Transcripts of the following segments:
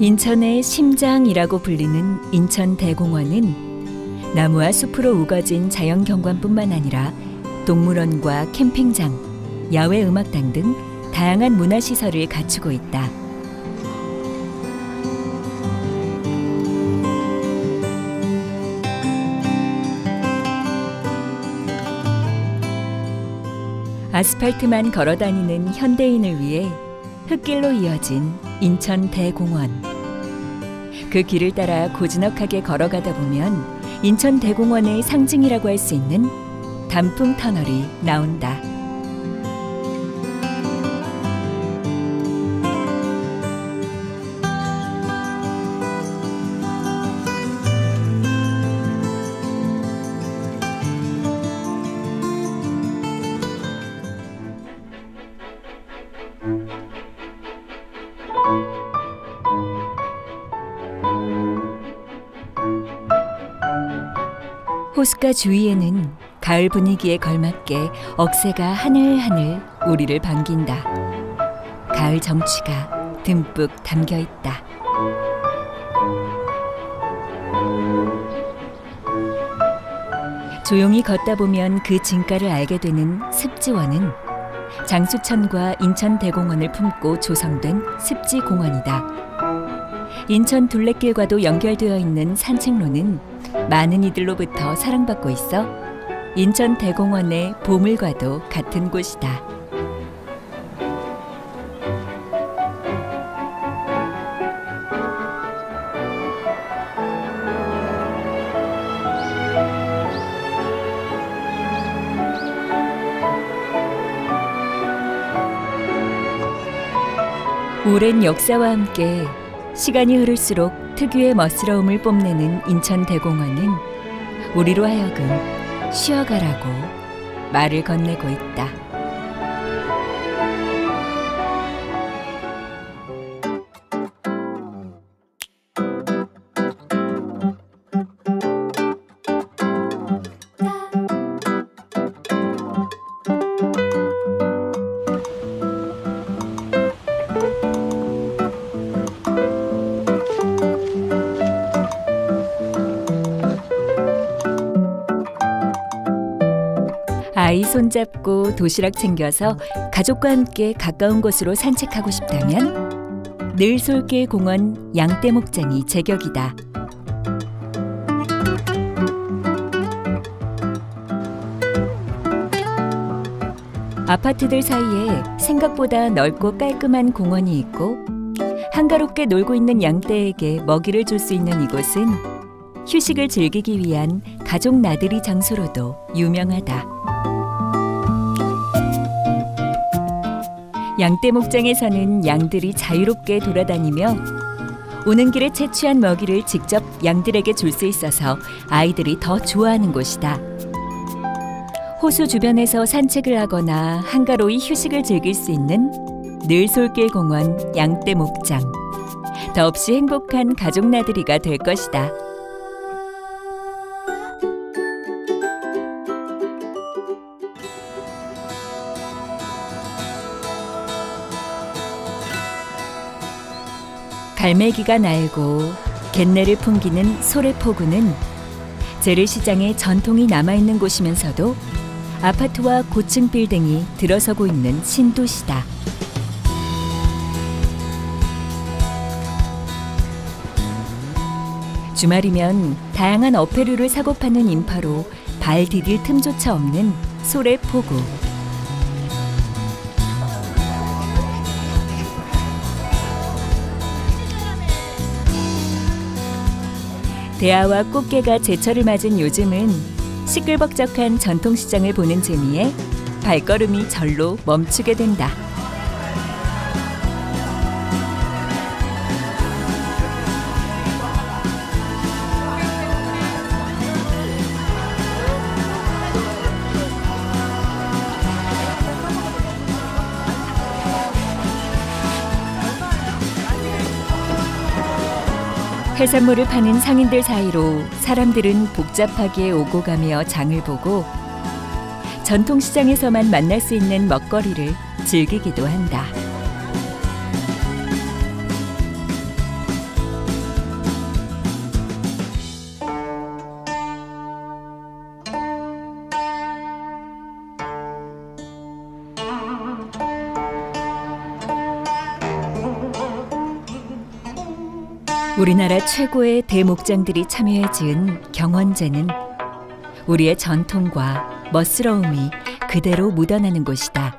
인천의 심장이라고 불리는 인천대공원은 나무와 숲으로 우거진 자연경관뿐만 아니라 동물원과 캠핑장, 야외 음악당 등 다양한 문화시설을 갖추고 있다. 아스팔트만 걸어다니는 현대인을 위해 흙길로 이어진 인천대공원. 그 길을 따라 고즈넉하게 걸어가다 보면 인천대공원의 상징이라고 할 수 있는 단풍터널이 나온다. 호숫가 주위에는 가을 분위기에 걸맞게 억새가 하늘하늘 우리를 반긴다. 가을 정취가 듬뿍 담겨 있다. 조용히 걷다 보면 그 진가를 알게 되는 습지원은 장수천과 인천대공원을 품고 조성된 습지공원이다. 인천 둘레길과도 연결되어 있는 산책로는 많은 이들로부터 사랑받고 있어 인천대공원의 보물과도 같은 곳이다. 오랜 역사와 함께 시간이 흐를수록 특유의 멋스러움을 뽐내는 인천대공원은 우리로 하여금 쉬어가라고 말을 건네고 있다. 아이 손잡고 도시락 챙겨서 가족과 함께 가까운 곳으로 산책하고 싶다면 늘솔길 공원 양떼목장이 제격이다. 아파트들 사이에 생각보다 넓고 깔끔한 공원이 있고 한가롭게 놀고 있는 양떼에게 먹이를 줄 수 있는 이곳은 휴식을 즐기기 위한 가족 나들이 장소로도 유명하다. 양떼 목장에서는 양들이 자유롭게 돌아다니며 오는 길에 채취한 먹이를 직접 양들에게 줄 수 있어서 아이들이 더 좋아하는 곳이다. 호수 주변에서 산책을 하거나 한가로이 휴식을 즐길 수 있는 늘솔길 공원 양떼 목장. 더없이 행복한 가족 나들이가 될 것이다. 갈매기가 날고 갯내를 풍기는 소래포구는 재래시장의 전통이 남아있는 곳이면서도 아파트와 고층 빌딩이 들어서고 있는 신도시다. 주말이면 다양한 어패류를 사고 파는 인파로 발 디딜 틈조차 없는 소래포구. 대하와 꽃게가 제철을 맞은 요즘은 시끌벅적한 전통시장을 보는 재미에 발걸음이 절로 멈추게 된다. 해산물을 파는 상인들 사이로 사람들은 복잡하게 오고 가며 장을 보고 전통시장에서만 만날 수 있는 먹거리를 즐기기도 한다. 우리나라 최고의 대목장들이 참여해 지은 경원제는 우리의 전통과 멋스러움이 그대로 묻어나는 곳이다.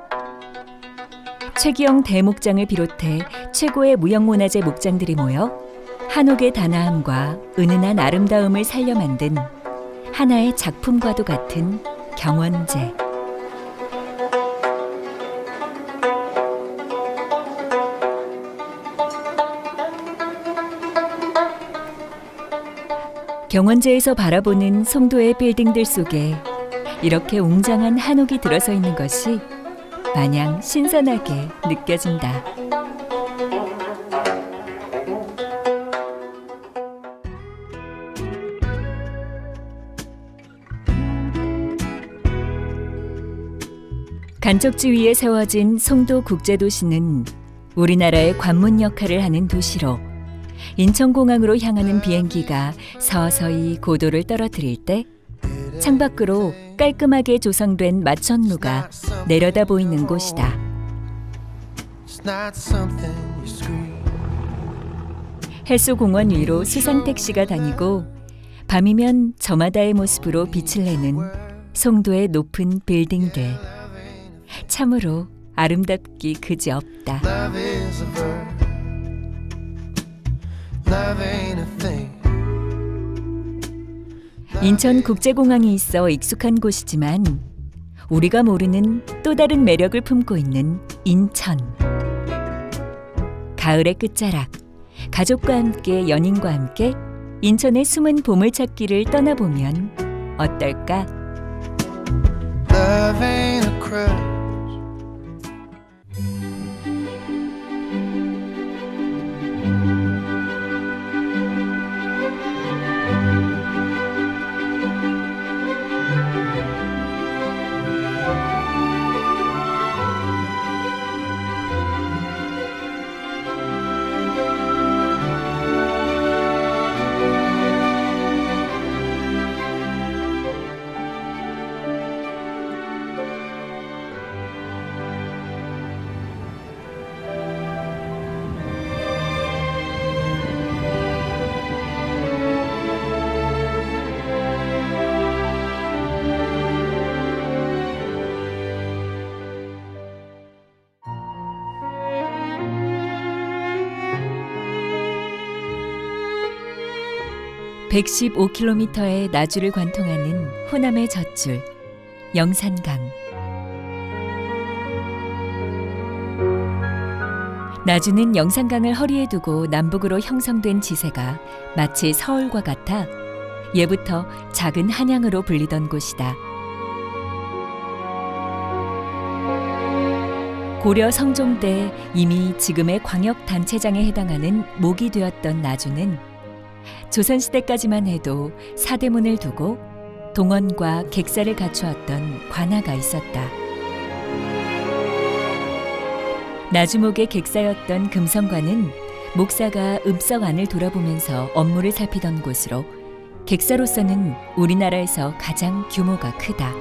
최기영 대목장을 비롯해 최고의 무형문화재 목장들이 모여 한옥의 단아함과 은은한 아름다움을 살려 만든 하나의 작품과도 같은 경원제. 경원제에서 바라보는 송도의 빌딩들 속에 이렇게 웅장한 한옥이 들어서 있는 것이 마냥 신선하게 느껴진다. 간척지 위에 세워진 송도 국제도시는 우리나라의 관문 역할을 하는 도시로 인천공항으로 향하는 비행기가 서서히 고도를 떨어뜨릴 때 창밖으로 깔끔하게 조성된 마천루가 내려다 보이는 곳이다. 해수공원 위로 수상택시가 다니고 밤이면 저마다의 모습으로 빛을 내는 송도의 높은 빌딩들. 참으로 아름답기 그지없다. 인천국제공항이 있어 익숙한 곳이지만 우리가 모르는 또 다른 매력을 품고 있는 인천. 가을의 끝자락, 가족과 함께 연인과 함께 인천의 숨은 보물찾기를 떠나보면 어떨까? (115km의) 나주를 관통하는 호남의 젖줄 영산강. 나주는 영산강을 허리에 두고 남북으로 형성된 지세가 마치 서울과 같아 예부터 작은 한양으로 불리던 곳이다. 고려 성종 때 이미 지금의 광역단체장에 해당하는 목이 되었던 나주는 조선시대까지만 해도 사대문을 두고 동원과 객사를 갖추었던 관아가 있었다. 나주목의 객사였던 금성관은 목사가 읍성 안을 돌아보면서 업무를 살피던 곳으로 객사로서는 우리나라에서 가장 규모가 크다.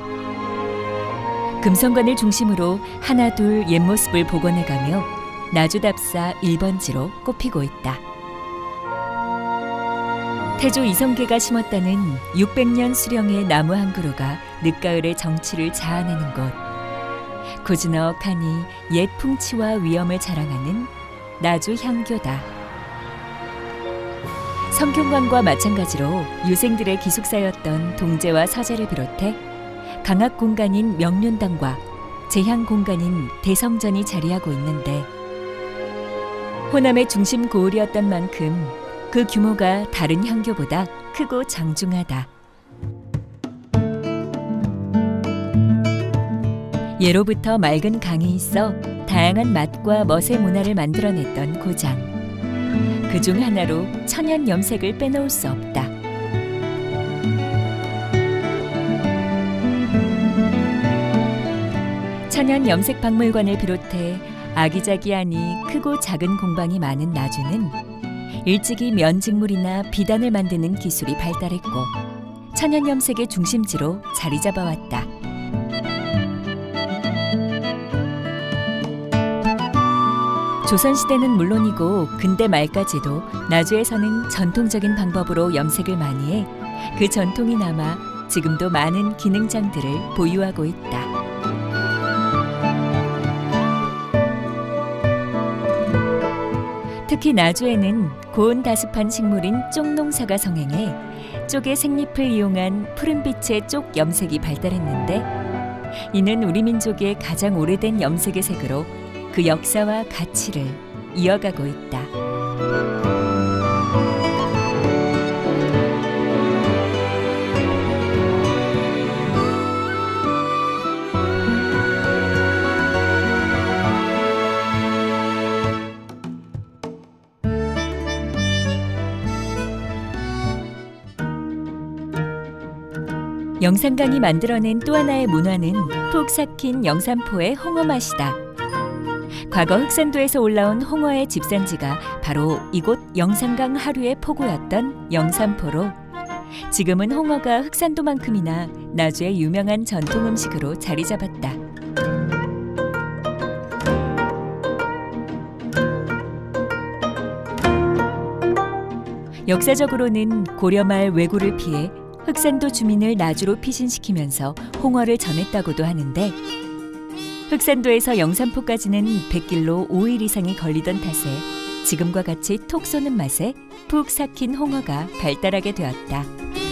금성관을 중심으로 하나둘 옛모습을 복원해가며 나주답사 1번지로 꼽히고 있다. 태조 이성계가 심었다는 600년 수령의 나무 한 그루가 늦가을의 정취를 자아내는 곳. 고즈넉하니 옛 풍치와 위엄을 자랑하는 나주 향교다. 성균관과 마찬가지로 유생들의 기숙사였던 동제와 서재를 비롯해 강학 공간인 명륜당과 제향 공간인 대성전이 자리하고 있는데 호남의 중심 고을이었던 만큼 그 규모가 다른 향교보다 크고 장중하다. 예로부터 맑은 강이 있어 다양한 맛과 멋의 문화를 만들어냈던 고장. 그중 하나로 천연 염색을 빼놓을 수 없다. 천연 염색 박물관을 비롯해 아기자기하니 크고 작은 공방이 많은 나주는 일찍이 면직물이나 비단을 만드는 기술이 발달했고 천연 염색의 중심지로 자리 잡아왔다. 조선시대는 물론이고 근대 말까지도 나주에서는 전통적인 방법으로 염색을 많이 해 그 전통이 남아 지금도 많은 기능장들을 보유하고 있다. 특히 나주에는 고온다습한 식물인 쪽농사가 성행해 쪽의 생잎을 이용한 푸른빛의 쪽 염색이 발달했는데 이는 우리 민족의 가장 오래된 염색의 색으로 그 역사와 가치를 이어가고 있다. 영산강이 만들어낸 또 하나의 문화는 푹 삭힌 영산포의 홍어 맛이다. 과거 흑산도에서 올라온 홍어의 집산지가 바로 이곳 영산강 하류의 포구였던 영산포로 지금은 홍어가 흑산도만큼이나 나주의 유명한 전통 음식으로 자리 잡았다. 역사적으로는 고려말 왜구를 피해 흑산도 주민을 나주로 피신시키면서 홍어를 전했다고도 하는데 흑산도에서 영산포까지는 100길로 5일 이상이 걸리던 탓에 지금과 같이 톡 쏘는 맛에 푹 삭힌 홍어가 발달하게 되었다.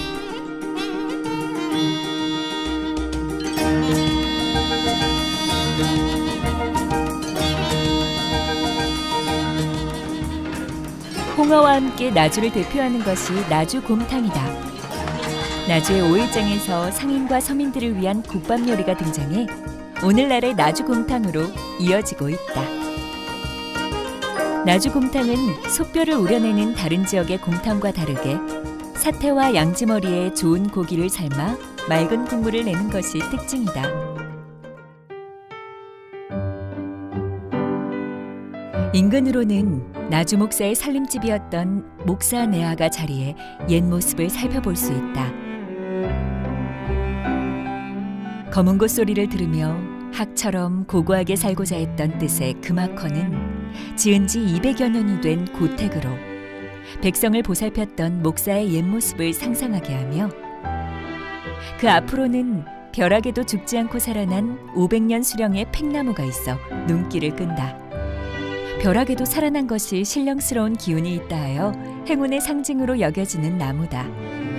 홍어와 함께 나주를 대표하는 것이 나주곰탕이다. 나주의 5일장에서 상인과 서민들을 위한 국밥 요리가 등장해 오늘날의 나주곰탕으로 이어지고 있다. 나주곰탕은 솥뼈를 우려내는 다른 지역의 곰탕과 다르게 사태와 양지머리에 좋은 고기를 삶아 맑은 국물을 내는 것이 특징이다. 인근으로는 나주 목사의 살림집이었던 목사 내화가 자리해 옛 모습을 살펴볼 수 있다. 검은고 소리를 들으며 학처럼 고고하게 살고자 했던 뜻의 금학헌은 지은 지 200여 년이 된 고택으로 백성을 보살폈던 목사의 옛 모습을 상상하게 하며 그 앞으로는 벼락에도 죽지 않고 살아난 500년 수령의 팽나무가 있어 눈길을 끈다. 벼락에도 살아난 것이 신령스러운 기운이 있다 하여 행운의 상징으로 여겨지는 나무다.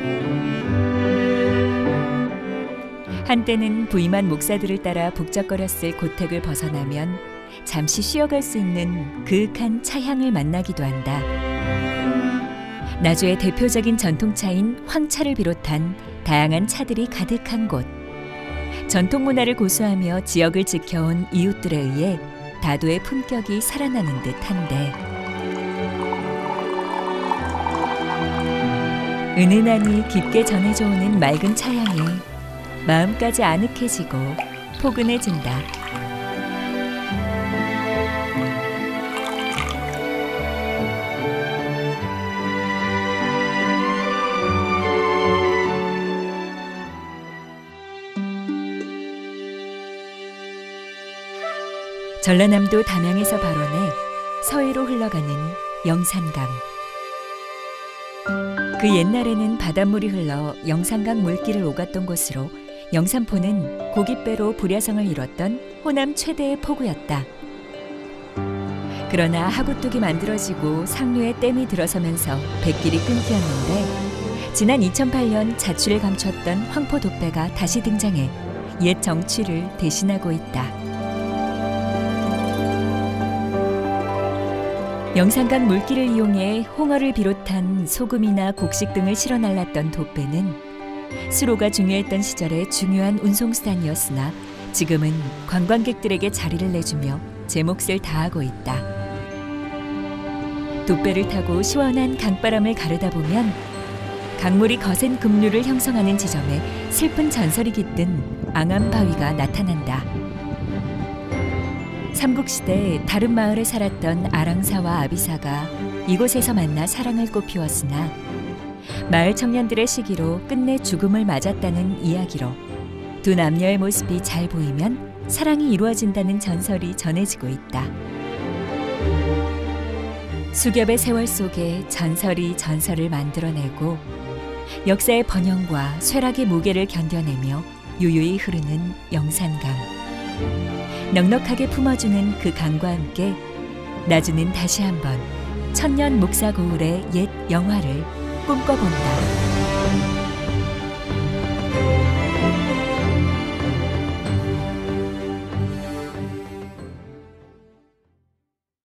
한때는 부임한 목사들을 따라 북적거렸을 고택을 벗어나면 잠시 쉬어갈 수 있는 그윽한 차향을 만나기도 한다. 나주의 대표적인 전통차인 황차를 비롯한 다양한 차들이 가득한 곳. 전통 문화를 고수하며 지역을 지켜온 이웃들에 의해 다도의 품격이 살아나는 듯한데 은은하니 깊게 전해져 오는 맑은 차향에 마음까지 아늑해지고 포근해진다. 전라남도 담양에서 발원해 서해로 흘러가는 영산강. 그 옛날에는 바닷물이 흘러 영산강 물길을 오갔던 곳으로 영산포는 고깃배로 불야성을 이뤘던 호남 최대의 포구였다. 그러나 하구뚝이 만들어지고 상류에 댐이 들어서면서 뱃길이 끊겼는데 지난 2008년 자취를 감췄던 황포 돛배가 다시 등장해 옛 정취를 대신하고 있다. 영산강 물길을 이용해 홍어를 비롯한 소금이나 곡식 등을 실어 날랐던 돛배는 수로가 중요했던 시절의 중요한 운송수단이었으나 지금은 관광객들에게 자리를 내주며 제 몫을 다하고 있다. 돛배를 타고 시원한 강바람을 가르다 보면 강물이 거센 급류를 형성하는 지점에 슬픈 전설이 깃든 앙암바위가 나타난다. 삼국시대 다른 마을에 살았던 아랑사와 아비사가 이곳에서 만나 사랑을 꽃피웠으나 마을 청년들의 시기로 끝내 죽음을 맞았다는 이야기로 두 남녀의 모습이 잘 보이면 사랑이 이루어진다는 전설이 전해지고 있다. 수겹의 세월 속에 전설이 전설을 만들어내고 역사의 번영과 쇠락의 무게를 견뎌내며 유유히 흐르는 영산강. 넉넉하게 품어주는 그 강과 함께 나주는 다시 한번 천년 목사고을의 옛 영화를 꿈꿔본다.